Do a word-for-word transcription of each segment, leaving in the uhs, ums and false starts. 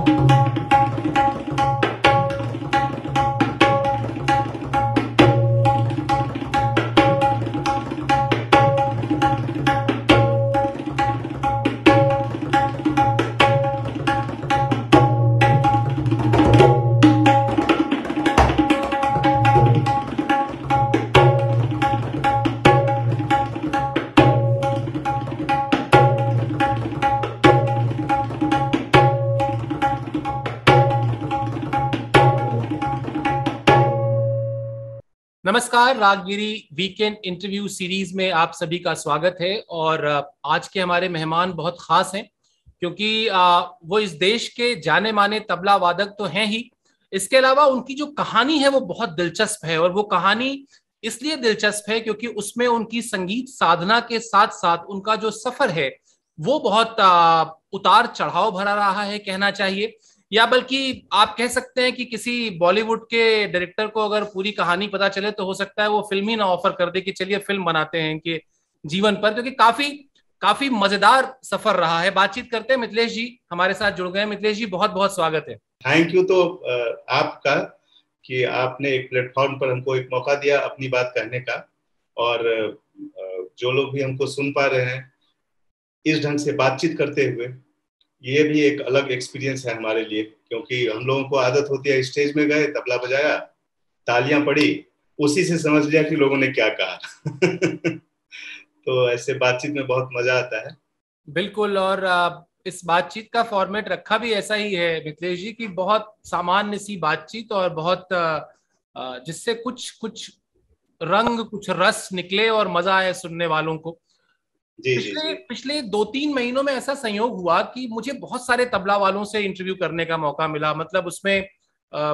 नमस्कार, Raaggiri weekend interview series में आप सभी का स्वागत है। और आज के हमारे मेहमान बहुत खास हैं क्योंकि वो इस देश के जाने माने तबला वादक तो हैं ही, इसके अलावा उनकी जो कहानी है वो बहुत दिलचस्प है। और वो कहानी इसलिए दिलचस्प है क्योंकि उसमें उनकी संगीत साधना के साथ साथ उनका जो सफर है वो बहुत उतार चढ़ाव भरा रहा है कहना चाहिए। या बल्कि आप कह सकते हैं कि किसी बॉलीवुड के डायरेक्टर को अगर पूरी कहानी पता चले तो हो सकता है वो फिल्म ही ना ऑफर कर दे कि चलिए फिल्म बनाते हैं इनके जीवन पर, क्योंकि काफी काफी मजेदार सफर रहा है। बातचीत करते हैं, मिथिलेश जी हमारे साथ जुड़ गए। मिथिलेश जी, बहुत बहुत स्वागत है। थैंक यू तो आपका कि आपने एक प्लेटफॉर्म पर हमको एक मौका दिया अपनी बात कहने का, और जो लोग भी हमको सुन पा रहे हैं इस ढंग से बातचीत करते हुए, ये भी एक अलग एक्सपीरियंस है हमारे लिए, क्योंकि हम लोगों को आदत होती है स्टेज में गए, तबला बजाया, तालियां पड़ी, उसी से समझ लिया कि लोगों ने क्या कहा। तो ऐसे बातचीत में बहुत मजा आता है। बिल्कुल, और इस बातचीत का फॉर्मेट रखा भी ऐसा ही है मिथिलेश जी, की बहुत सामान्य सी बातचीत और बहुत जिससे कुछ कुछ रंग कुछ रस निकले और मजा आए सुनने वालों को। जी, पिछले जी, जी। पिछले दो तीन महीनों में ऐसा संयोग हुआ कि मुझे बहुत सारे तबला वालों से इंटरव्यू करने का मौका मिला। मतलब उसमें आ,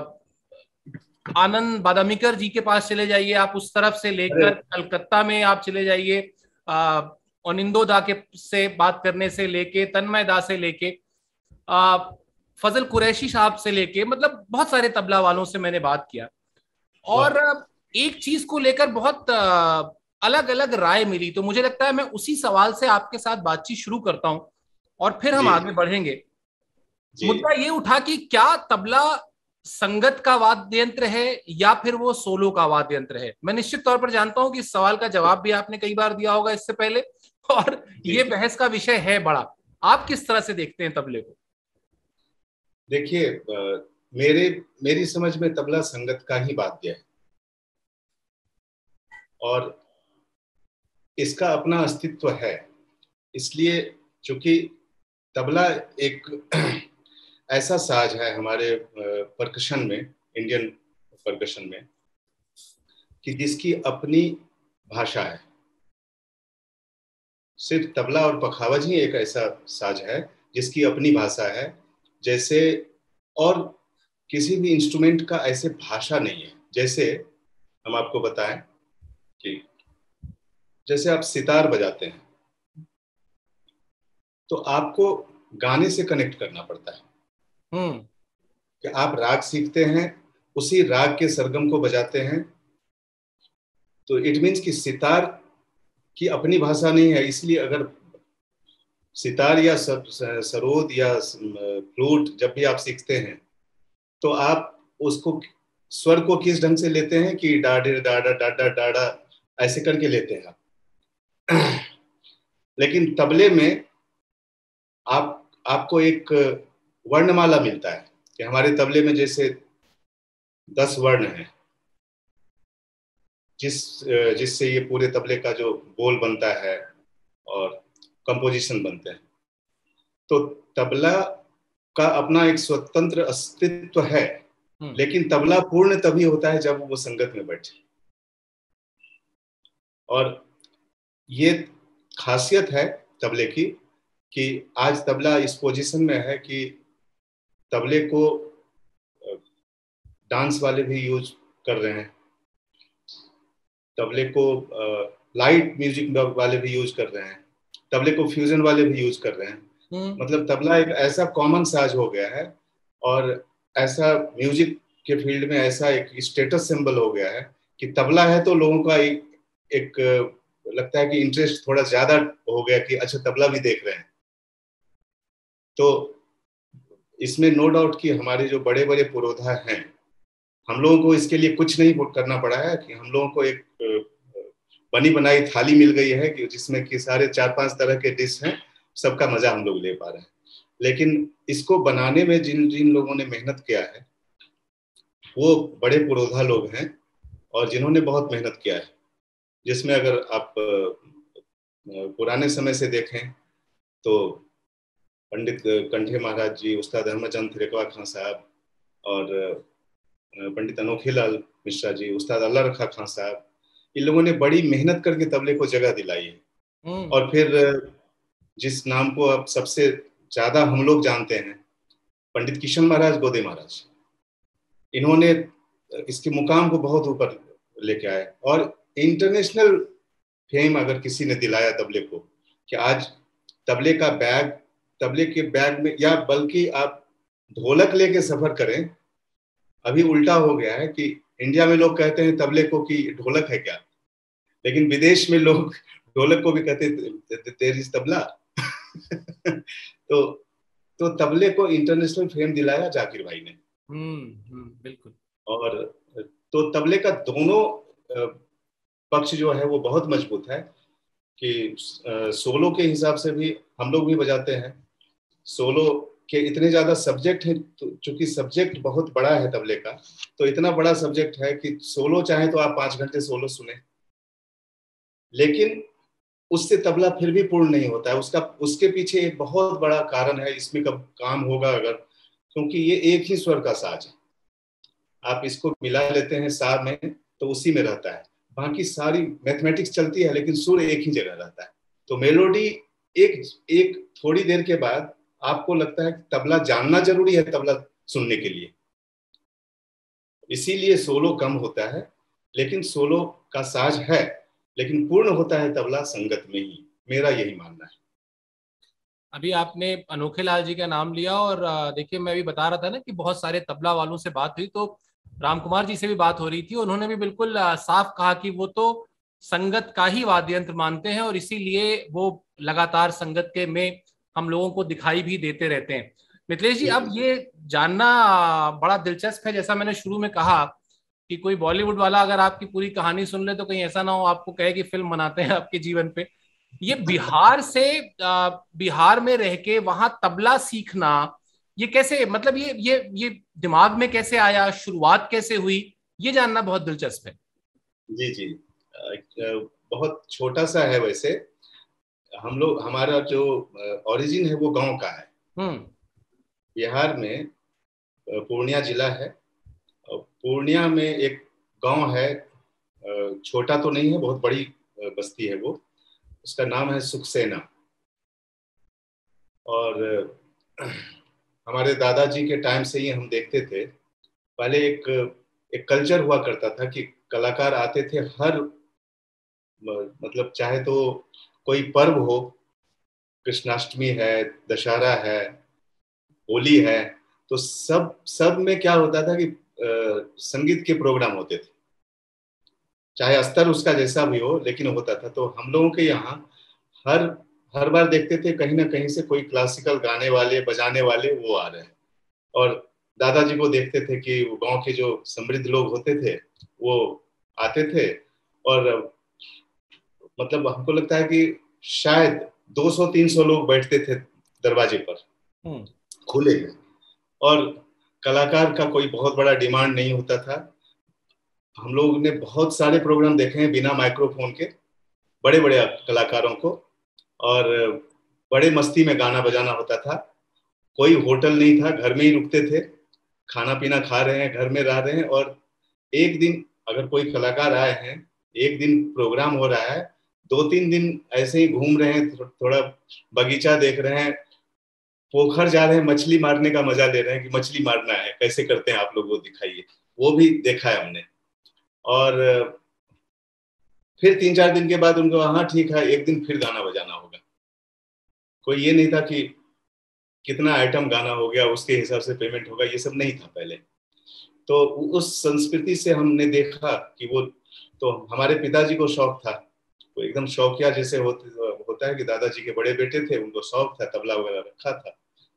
आनंद बादामीकर जी के पास चले जाइए आप, उस तरफ से लेकर कलकत्ता में आप चले जाइए, अनिंदो दा के से बात करने से लेके तन्मय दा से लेके आ, फजल कुरैशी साहब से लेके, मतलब बहुत सारे तबला वालों से मैंने बात किया। और एक चीज को लेकर बहुत अलग अलग राय मिली। तो मुझे लगता है मैं उसी सवाल से आपके साथ बातचीत शुरू करता हूं और फिर हम आगे बढ़ेंगे। मुद्दा ये उठा कि क्या तबला संगत का वाद्य यंत्र है या फिर वो सोलो का वाद्य यंत्र है। मैं निश्चित तौर पर जानता हूं कि इस सवाल का जवाब भी आपने कई बार दिया होगा इससे पहले, और ये बहस का विषय है बड़ा। आप किस तरह से देखते हैं तबले को? देखिए, मेरे मेरी समझ में तबला संगत का ही वाद्य है और इसका अपना अस्तित्व है। इसलिए चूंकि तबला एक ऐसा साज है हमारे परकशन में, इंडियन परकशन में, कि जिसकी अपनी भाषा है। सिर्फ तबला और पखावज ही एक ऐसा साज है जिसकी अपनी भाषा है, जैसे और किसी भी इंस्ट्रूमेंट का ऐसे भाषा नहीं है। जैसे हम आपको बताएं कि जैसे आप सितार बजाते हैं तो आपको गाने से कनेक्ट करना पड़ता है। हम्म कि आप राग सीखते हैं, उसी राग के सरगम को बजाते हैं, तो इट मीन्स कि सितार की अपनी भाषा नहीं है। इसलिए अगर सितार या सरोद या फ्लूट जब भी आप सीखते हैं तो आप उसको स्वर को किस ढंग से लेते हैं कि डाडे डाडा डाडा डाडा ऐसे करके लेते हैं आप। लेकिन तबले में आप आपको एक वर्णमाला मिलता है कि हमारे तबले में जैसे दस वर्ण हैं, जिस जिससे ये पूरे तबले का जो बोल बनता है और कंपोजिशन बनते हैं। तो तबला का अपना एक स्वतंत्र अस्तित्व है, लेकिन तबला पूर्ण तभी होता है जब वो संगत में बैठे। और ये खासियत है तबले की कि आज तबला इस पोजीशन में है कि तबले को डांस वाले भी यूज कर रहे हैं, तबले को लाइट म्यूजिक वाले भी यूज कर रहे हैं, तबले को फ्यूजन वाले भी यूज कर रहे हैं। मतलब तबला एक ऐसा कॉमन साज हो गया है और ऐसा म्यूजिक के फील्ड में ऐसा एक स्टेटस सिंबल हो गया है कि तबला है तो लोगों का एक, एक लगता है कि इंटरेस्ट थोड़ा ज्यादा हो गया कि अच्छा तबला भी देख रहे हैं। तो इसमें नो डाउट कि हमारे जो बड़े बड़े पुरोधा हैं, हम लोगों को इसके लिए कुछ नहीं करना पड़ा है, कि हम लोगों को एक बनी बनाई थाली मिल गई है कि जिसमें कि सारे चार पांच तरह के डिश हैं, सबका मजा हम लोग ले पा रहे हैं। लेकिन इसको बनाने में जिन जिन लोगों ने मेहनत किया है वो बड़े पुरोधा लोग हैं और जिन्होंने बहुत मेहनत किया है, जिसमें अगर आप पुराने समय से देखें तो पंडित कंठे महाराज जी, उस्ताद धर्मचंद थिरकवा खां साहब और पंडित अनोखेलाल मिश्रा जी, उस्ताद अल्लाह रखा खां साहब, इन लोगों ने बड़ी मेहनत करके तबले को जगह दिलाई है। और फिर जिस नाम को अब सबसे ज्यादा हम लोग जानते हैं, पंडित किशन महाराज गोदे महाराज, इन्होंने इसके मुकाम को बहुत ऊपर लेके आए और इंटरनेशनल फेम अगर किसी ने दिलाया तबले को, कि आज तबले का बैग, तबले के बैग में, या बल्कि आप ढोलक लेके सफर करें, अभी उल्टा हो गया है कि इंडिया में लोग कहते हैं तबले को कि ढोलक है क्या, लेकिन विदेश में लोग ढोलक को भी कहते तेरी तबला। तो तो तबले को इंटरनेशनल फेम दिलाया जाकिर भाई ने। हम्म बिल्कुल। और तो तबले का दोनों पक्ष जो है वो बहुत मजबूत है, कि सोलो के हिसाब से भी हम लोग भी बजाते हैं, सोलो के इतने ज्यादा सब्जेक्ट हैं, तो चूंकि सब्जेक्ट बहुत बड़ा है तबले का, तो इतना बड़ा सब्जेक्ट है कि सोलो चाहे तो आप पांच घंटे सोलो सुने, लेकिन उससे तबला फिर भी पूर्ण नहीं होता है। उसका उसके पीछे एक बहुत बड़ा कारण है, इसमें कब काम होगा अगर, क्योंकि ये एक ही स्वर का साज है, आप इसको मिला लेते हैं सा में तो उसी में रहता है, बाकी सारी मैथमेटिक्स चलती है लेकिन सुर एक ही जगह रहता है। तो मेलोडी एक एक थोड़ी देर के बाद आपको लगता है कि तबला जानना जरूरी है तबला सुनने के लिए, इसीलिए सोलो कम होता है, लेकिन सोलो का साज है, लेकिन पूर्ण होता है तबला संगत में ही, मेरा यही मानना है। अभी आपने अनोखे लाल जी का नाम लिया और देखिए मैं भी बता रहा था ना कि बहुत सारे तबला वालों से बात हुई, तो राम कुमार जी से भी बात हो रही थी, उन्होंने भी बिल्कुल साफ कहा कि वो तो संगत का ही वाद्य यंत्र मानते हैं और इसीलिए वो लगातार संगत के में हम लोगों को दिखाई भी देते रहते हैं। मिथिलेश जी, अब ये जानना बड़ा दिलचस्प है, जैसा मैंने शुरू में कहा कि कोई बॉलीवुड वाला अगर आपकी पूरी कहानी सुन ले तो कहीं ऐसा ना हो आपको कहे कि फिल्म बनाते हैं आपके जीवन पे। ये बिहार से बिहार में रह के वहां तबला सीखना, ये कैसे, मतलब ये ये ये दिमाग में कैसे आया, शुरुआत कैसे हुई, ये जानना बहुत दिलचस्प है। जी जी, बहुत छोटा सा है वैसे, हम लोग, हमारा जो ओरिजिन है वो गांव का है। हम्म बिहार में पूर्णिया जिला है, पूर्णिया में एक गांव है, छोटा तो नहीं है, बहुत बड़ी बस्ती है वो, उसका नाम है सुखसेना। और हमारे दादाजी के टाइम से ही हम देखते थे, पहले एक एक कल्चर हुआ करता था कि कलाकार आते थे, हर मतलब चाहे तो कोई पर्व हो, कृष्णाष्टमी है, दशहरा है, होली है, तो सब सब में क्या होता था कि आ, संगीत के प्रोग्राम होते थे, चाहे स्तर उसका जैसा भी हो, लेकिन होता था। तो हम लोगों के यहाँ हर हर बार देखते थे कहीं ना कहीं से कोई क्लासिकल गाने वाले, बजाने वाले वो आ रहे हैं, और दादाजी को देखते थे कि वो गांव के जो समृद्ध लोग होते थे वो आते थे, और मतलब हमको लगता है कि शायद दो सौ तीन सौ लोग बैठते थे दरवाजे पर खुले में, और कलाकार का कोई बहुत बड़ा डिमांड नहीं होता था। हम लोग ने बहुत सारे प्रोग्राम देखे हैं बिना माइक्रोफोन के, बड़े बड़े कलाकारों को, और बड़े मस्ती में गाना बजाना होता था। कोई होटल नहीं था, घर में ही रुकते थे, खाना पीना खा रहे हैं, घर में रह रहे हैं, और एक दिन अगर कोई कलाकार आए हैं, एक दिन प्रोग्राम हो रहा है, दो तीन दिन ऐसे ही घूम रहे हैं, थोड़ा बगीचा देख रहे हैं, पोखर जा रहे हैं, मछली मारने का मजा ले रहे हैं कि मछली मारना है, कैसे करते हैं आप लोग वो दिखाइए, वो भी देखा है हमने। और फिर तीन चार दिन के बाद उनको, हाँ ठीक है, एक दिन फिर गाना बजाना होगा। कोई ये नहीं था कि कितना आइटम गाना हो गया उसके हिसाब से पेमेंट होगा, ये सब नहीं था पहले। तो उस संस्कृति से हमने देखा कि वो, तो हमारे पिताजी को शौक था, वो एकदम शौकिया जैसे होते होता है कि दादाजी के बड़े बेटे थे, उनको शौक था, तबला वगैरह रखा था,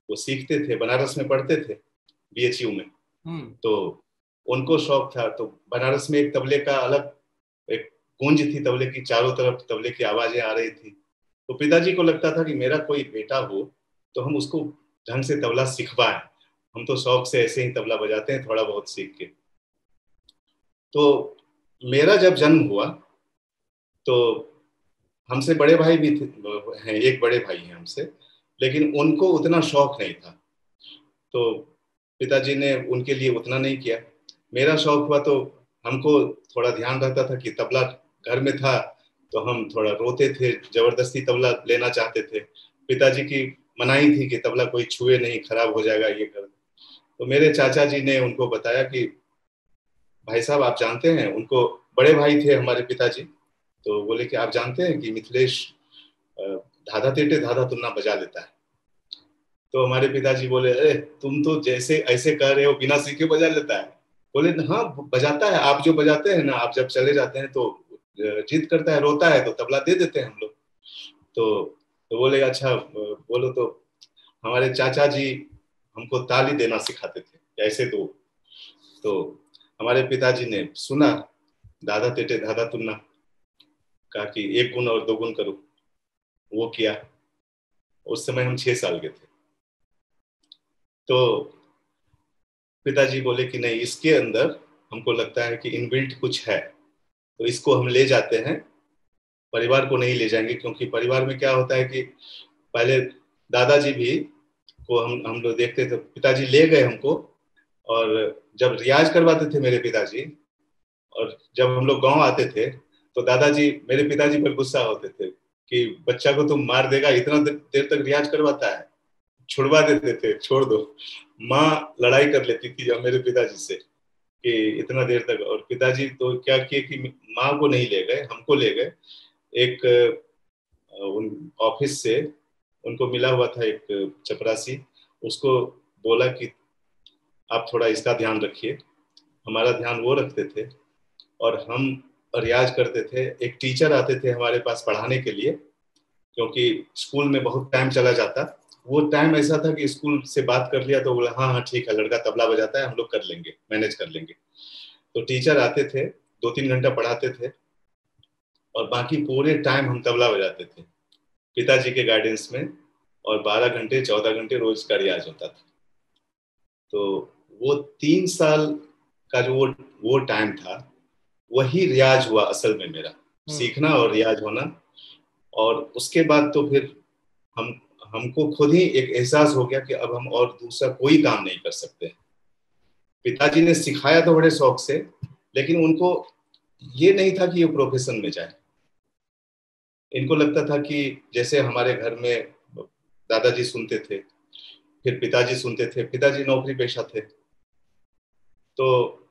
वो सीखते थे, बनारस में पढ़ते थे बी एच यू में, तो उनको शौक था। तो बनारस में एक तबले का अलग एक गूंज थी, तबले की चारों तरफ तबले की आवाजें आ रही थी। तो पिताजी को लगता था कि मेरा कोई बेटा हो तो हम उसको ढंग से तबला सिखवाएं, हम तो शौक से ऐसे ही तबला बजाते हैं थोड़ा बहुत सीख के। तो मेरा जब जन्म हुआ तो हमसे बड़े भाई भी थे, हैं, एक बड़े भाई हैं हमसे, लेकिन उनको उतना शौक नहीं था, तो पिताजी ने उनके लिए उतना नहीं किया। मेरा शौक हुआ तो हमको थोड़ा ध्यान रहता था कि तबला घर में था तो हम थोड़ा रोते थे, जबरदस्ती तबला लेना चाहते थे। पिताजी की मनाही थी कि तबला कोई छुए नहीं, खराब हो जाएगा ये कर। तो मेरे चाचा जी ने उनको बताया कि भाई साहब आप जानते हैं, उनको बड़े भाई थे हमारे पिताजी, तो बोले कि आप जानते हैं कि मिथिलेश धाधा तेटे धाधा तुन्ना बजा लेता है। तो हमारे पिताजी बोले अरे तुम तो जैसे ऐसे कह रहे हो बिना सीखे बजा लेता है। बोले हाँ बजाता है, आप जो बजाते हैं ना, आप जब चले जाते हैं तो जिद करता है, रोता है, तो तबला दे देते हैं हम लोग। तो तो बोले अच्छा बोलो। तो हमारे चाचा जी हमको ताली देना सिखाते थे ऐसे। तो तो हमारे पिताजी ने सुना दादा तेटे दादा तुन्ना, कहा कि एक गुण और दो गुण करो, वो किया। उस समय हम छह साल के थे। तो पिताजी बोले कि नहीं, इसके अंदर हमको लगता है कि इनबिल्ट कुछ है, तो इसको हम ले जाते हैं, परिवार को नहीं ले जाएंगे। क्योंकि परिवार में क्या होता है कि पहले दादाजी भी को हम हम लोग देखते थे, पिताजी ले गए हमको, और जब रियाज करवाते थे मेरे पिताजी, और जब हम लोग गांव आते थे तो दादाजी मेरे पिताजी पर गुस्सा होते थे कि बच्चा को तुम मार देगा, इतना देर तक रियाज करवाता है, छुड़वा देते थे, छोड़ दो। माँ लड़ाई कर लेती थी जब मेरे पिताजी से कि इतना देर तक। और पिताजी तो क्या किए कि माँ को नहीं ले गए, हमको ले गए। एक उन ऑफिस से उनको मिला हुआ था एक चपरासी, उसको बोला कि आप थोड़ा इसका ध्यान रखिए। हमारा ध्यान वो रखते थे और हम रियाज करते थे। एक टीचर आते थे हमारे पास पढ़ाने के लिए, क्योंकि स्कूल में बहुत टाइम चला जाता। वो टाइम ऐसा था कि स्कूल से बात कर लिया तो बोला हाँ हाँ ठीक है, लड़का तबला बजाता है, हम लोग कर लेंगे, मैनेज कर लेंगे। तो टीचर आते थे, दो तीन घंटा पढ़ाते थे और बाकी पूरे टाइम हम तबला बजाते थे पिताजी के गाइडेंस में, और बारह घंटे चौदह घंटे रोज का रियाज होता था। तो वो तीन साल का जो वो वो टाइम था, वही रियाज हुआ असल में मेरा, सीखना और रियाज होना। और उसके बाद तो फिर हम हमको खुद ही एक एहसास हो गया कि अब हम और दूसरा कोई काम नहीं कर सकते। पिताजी ने सिखाया तो बड़े शौक से, लेकिन उनको ये नहीं था कि ये प्रोफेशन में जाए। इनको लगता था कि जैसे हमारे घर में दादाजी सुनते थे, फिर पिताजी सुनते थे, पिताजी नौकरी पेशा थे, तो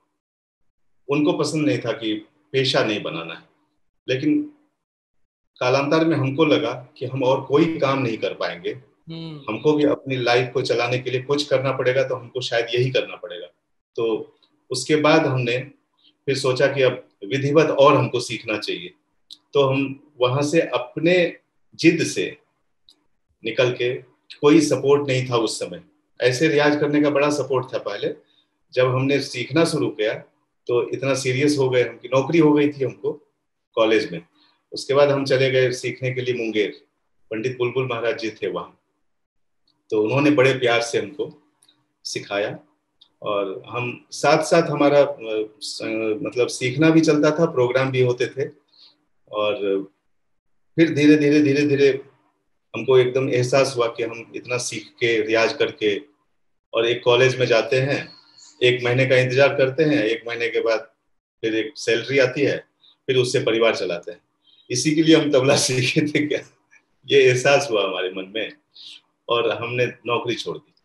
उनको पसंद नहीं था कि पेशा नहीं बनाना है। लेकिन कालांतर में हमको लगा कि हम और कोई काम नहीं कर पाएंगे, हमको भी अपनी लाइफ को चलाने के लिए कुछ करना पड़ेगा, तो हमको शायद यही करना पड़ेगा। तो उसके बाद हमने फिर सोचा कि अब विधिवत और हमको सीखना चाहिए। तो हम वहां से अपने जिद से निकल के, कोई सपोर्ट नहीं था उस समय, ऐसे रियाज करने का बड़ा सपोर्ट था पहले। जब हमने सीखना शुरू किया तो इतना सीरियस हो गए हम कि नौकरी हो गई थी हमको कॉलेज में। उसके बाद हम चले गए सीखने के लिए मुंगेर, पंडित बुलबुल महाराज जी थे वहाँ, तो उन्होंने बड़े प्यार से हमको सिखाया। और हम साथ साथ हमारा मतलब सीखना भी चलता था, प्रोग्राम भी होते थे। और फिर धीरे धीरे धीरे धीरे हमको एकदम एहसास हुआ कि हम इतना सीख के रियाज करके और एक कॉलेज में जाते हैं, एक महीने का इंतजार करते हैं, एक महीने के बाद फिर एक सैलरी आती है, फिर उससे परिवार चलाते हैं। इसी के लिए हम तबला सीखे थे क्या, ये एहसास हुआ हमारे मन में, और हमने नौकरी छोड़ दी।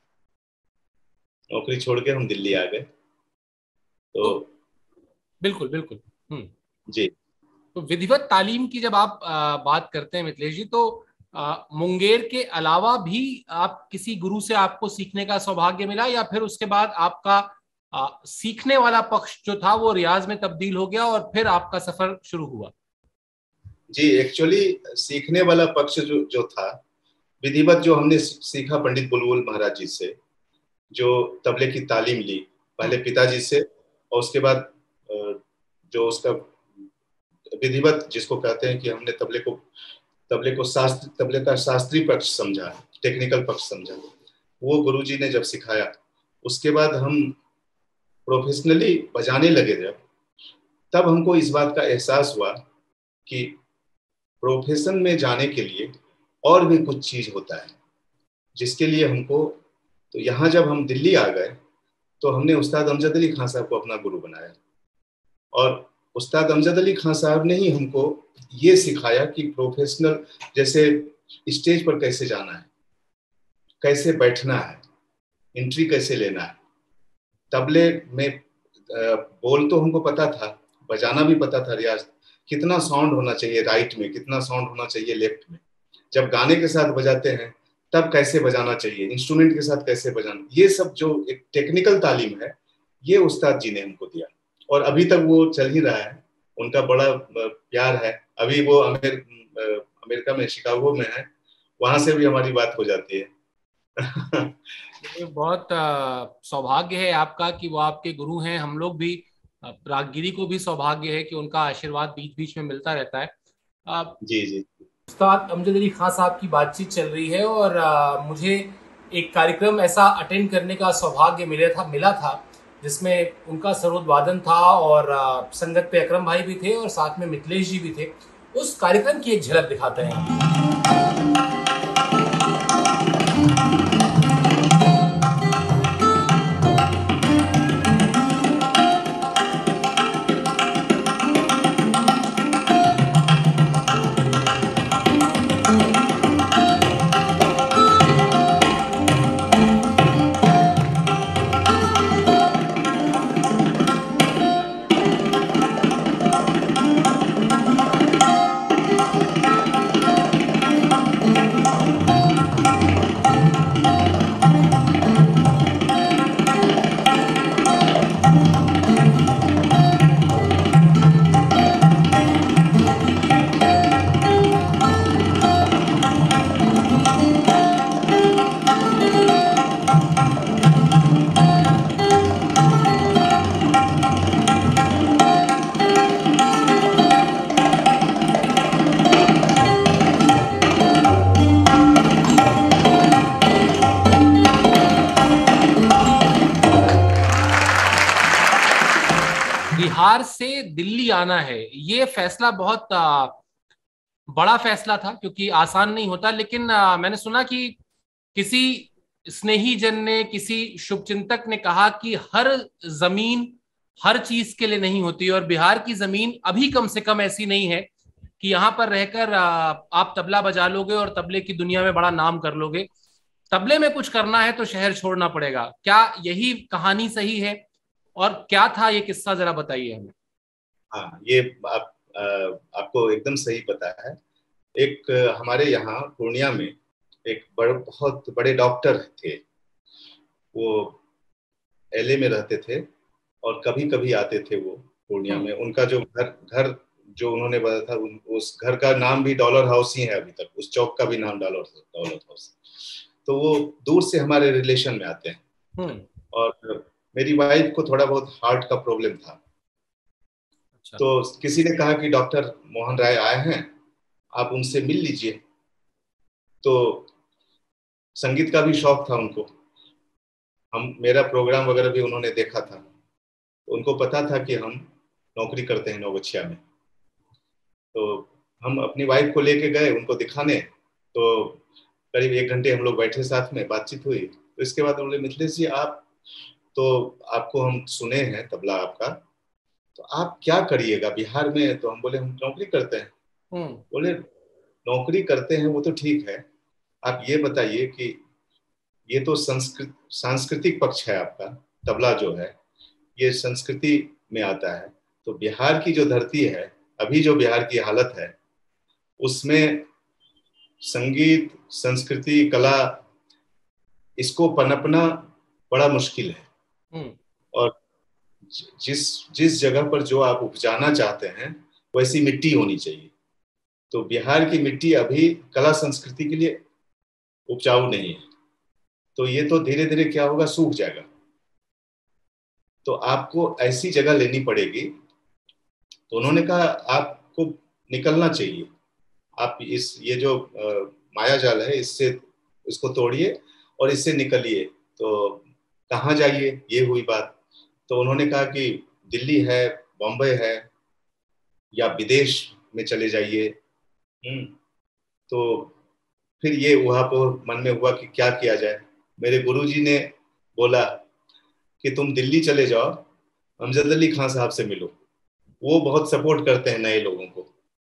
नौकरी छोड़ के हम दिल्ली आ गए। तो बिल्कुल बिल्कुल हम्म जी। तो विधिवत तालीम की जब आप आ, बात करते हैं मिथिलेश जी, तो आ, मुंगेर के अलावा भी आप किसी गुरु से आपको सीखने का सौभाग्य मिला, या फिर उसके बाद आपका आ, सीखने वाला पक्ष जो था वो रियाज में तब्दील हो गया और फिर आपका सफर शुरू हुआ? जी एक्चुअली सीखने वाला पक्ष जो जो था विधिवत जो हमने सीखा पंडित बुलबुल महाराज जी से, जो तबले की तालीम ली पहले पिताजी से, और उसके बाद जो उसका विधिवत जिसको कहते हैं कि हमने तबले को तबले को शास्त्र तबले का शास्त्रीय पक्ष समझा, टेक्निकल पक्ष समझा, वो गुरुजी ने जब सिखाया, उसके बाद हम प्रोफेशनली बजाने लगे जब, तब हमको इस बात का एहसास हुआ कि प्रोफेशन में जाने के लिए और भी कुछ चीज होता है, जिसके लिए हमको, तो यहाँ जब हम दिल्ली आ गए तो हमने उस्ताद अमजद अली खान साहब को अपना गुरु बनाया, और उस्ताद अमजद अली खान साहब ने ही हमको ये सिखाया कि प्रोफेशनल जैसे स्टेज पर कैसे जाना है, कैसे बैठना है, एंट्री कैसे लेना है। तबले में बोल तो हमको पता था, बजाना भी पता था, रियाज कितना साउंड होना चाहिए राइट में, कितना साउंड होना चाहिए लेफ्ट में, जब गाने के साथ बजाते हैं तब कैसे बजाना चाहिए, इंस्ट्रूमेंट के साथ कैसे बजाना, ये सब जो एक टेक्निकल तालीम है, ये उस्ताद जी ने हमको दिया, और अभी तक वो चल ही रहा है। उनका बड़ा प्यार है। अभी वो अमेर, अमेरिका में शिकागो में है, वहां से भी हमारी बात हो जाती है। ये बहुत सौभाग्य है आपका कि वो आपके गुरु हैं। हम लोग भी, रागगिरी को भी सौभाग्य है कि उनका आशीर्वाद बीच बीच में मिलता रहता है। जी जी। उस्ताद अमजद अली खान साहब की बातचीत चल रही है, और आ, मुझे एक कार्यक्रम ऐसा अटेंड करने का सौभाग्य मिला था मिला था जिसमें उनका सरोदवादन था, और आ, संगत पे अकरम भाई भी थे और साथ में मिथिलेश जी भी थे। उस कार्यक्रम की एक झलक दिखाते हैं। बिहार से दिल्ली आना है, ये फैसला बहुत आ, बड़ा फैसला था, क्योंकि आसान नहीं होता। लेकिन आ, मैंने सुना कि किसी स्नेही जन ने, किसी शुभचिंतक ने कहा कि हर जमीन हर चीज के लिए नहीं होती, और बिहार की जमीन अभी कम से कम ऐसी नहीं है कि यहाँ पर रहकर आ, आप तबला बजा लोगे और तबले की दुनिया में बड़ा नाम कर लोगे। तबले में कुछ करना है तो शहर छोड़ना पड़ेगा। क्या यही कहानी सही है, और क्या था ये किस्सा, जरा बताइए हमें। हाँ, ये आप, आ, आपको एकदम सही पता है। एक हमारे यहाँ पूर्णिया में एक बड़े बहुत बड़े डॉक्टर थे, वो एलए में रहते थे और कभी कभी आते थे वो पूर्णिया में। उनका जो घर घर जो उन्होंने बताया था, उन, उस घर का नाम भी डॉलर हाउस ही है अभी तक, उस चौक का भी नाम डॉलर डॉलर हाउस। तो वो दूर से हमारे रिलेशन में आते हैं, और मेरी वाइफ को थोड़ा बहुत हार्ट का प्रॉब्लम था। अच्छा। तो किसी ने कहा कि डॉक्टर मोहन राय आए हैं, आप उनसे मिल लीजिए। तो संगीत का भी शौक था उनको, हम मेरा प्रोग्राम वगैरह भी उन्होंने देखा था, तो उनको पता था कि हम नौकरी करते हैं नौगछिया में। तो हम अपनी वाइफ को लेके गए उनको दिखाने, तो करीब एक घंटे हम लोग बैठे, साथ में बातचीत हुई। तो इसके बाद बोले, मिथिलेश जी आप तो, आपको हम सुने हैं तबला आपका, तो आप क्या करिएगा बिहार में? तो हम बोले हम नौकरी करते हैं। बोले नौकरी करते हैं वो तो ठीक है, आप ये बताइए कि ये तो संस्कृत सांस्कृतिक पक्ष है आपका, तबला जो है ये संस्कृति में आता है, तो बिहार की जो धरती है, अभी जो बिहार की हालत है, उसमें संगीत, संस्कृति, कला, इसको पनपना बड़ा मुश्किल है। और जिस जिस जगह पर जो आप उपजाना चाहते हैं वैसी मिट्टी होनी चाहिए। तो बिहार की मिट्टी अभी कला संस्कृति के लिए उपजाऊ नहीं है, तो ये तो धीरे धीरे क्या होगा, सूख जाएगा। तो आपको ऐसी जगह लेनी पड़ेगी। तो उन्होंने कहा आपको निकलना चाहिए, आप इस ये जो माया जाल है इससे इसको तोड़िए और इससे निकलिए। तो कहाँ जाइए, ये हुई बात। तो उन्होंने कहा कि दिल्ली है, बॉम्बे है, या विदेश में चले जाइए। हम्म तो फिर ये वहां पर मन में हुआ कि क्या किया जाए। मेरे गुरुजी ने बोला कि तुम दिल्ली चले जाओ, अमजद अली खान साहब से मिलो, वो बहुत सपोर्ट करते हैं नए लोगों को,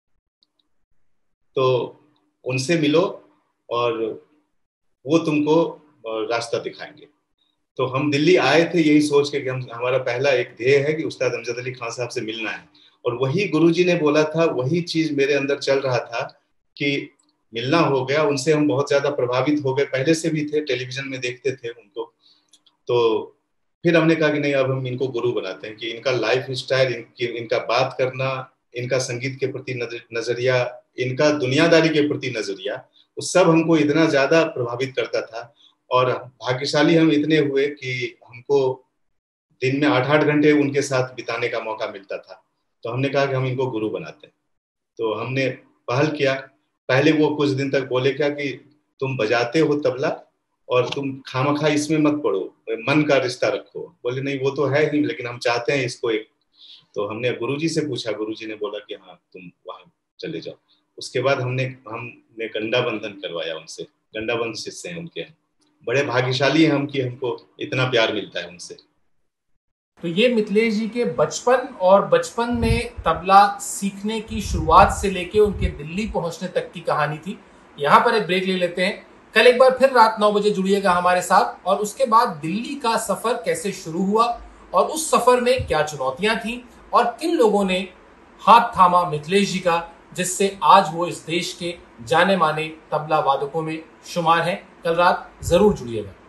तो उनसे मिलो और वो तुमको रास्ता दिखाएंगे। तो हम दिल्ली आए थे यही सोच के कि हम हमारा पहला एक ध्येय है कि उस्ताद अमजद अली खान साहब से मिलना है। और वही गुरुजी ने बोला था, वही चीज मेरे अंदर चल रहा था कि मिलना हो गया उनसे। हम बहुत ज्यादा प्रभावित हो गए, पहले से भी थे, टेलीविजन में देखते थे उनको। तो फिर हमने कहा कि नहीं, अब हम इनको गुरु बनाते हैं, कि इनका लाइफ स्टाइल, इनकी इनका बात करना, इनका संगीत के प्रति नजरिया, इनका दुनियादारी के प्रति नजरिया, वो सब हमको इतना ज्यादा प्रभावित करता था। और भाग्यशाली हम इतने हुए कि हमको दिन में आठ आठ घंटे उनके साथ बिताने का मौका मिलता था। तो हमने कहा कि हम इनको गुरु बनाते हैं। तो हमने पहल किया। पहले वो कुछ दिन तक बोले क्या कि तुम बजाते हो तबला और तुम खामखा इसमें मत पड़ो, मन का रिश्ता रखो। बोले नहीं, वो तो है ही, लेकिन हम चाहते हैं इसको एक। तो हमने गुरुजी से पूछा, गुरुजी ने बोला कि हाँ तुम वहां चले जाओ। उसके बाद हमने हमने गंडा बंधन करवाया उनसे, गंडा बंध शिष्य हैं उनके। बड़े भाग्यशाली हैं हम कि हमको इतना प्यार मिलता है उनसे। तो ये मिथिलेश जी के बचपन और बचपन में तबला सीखने की शुरुआत से लेके उनके दिल्ली पहुंचने तक की कहानी थी। यहाँ पर एक ब्रेक ले लेते हैं। कल एक बार फिर रात नौ बजे जुड़िएगा हमारे साथ, और उसके बाद दिल्ली का सफर कैसे शुरू हुआ और उस सफर में क्या चुनौतियां थी और किन लोगों ने हाथ थामा मिथिलेश जी का, जिससे आज वो इस देश के जाने माने तबला वादकों में शुमार हैं। कल रात जरूर जुड़िएगा।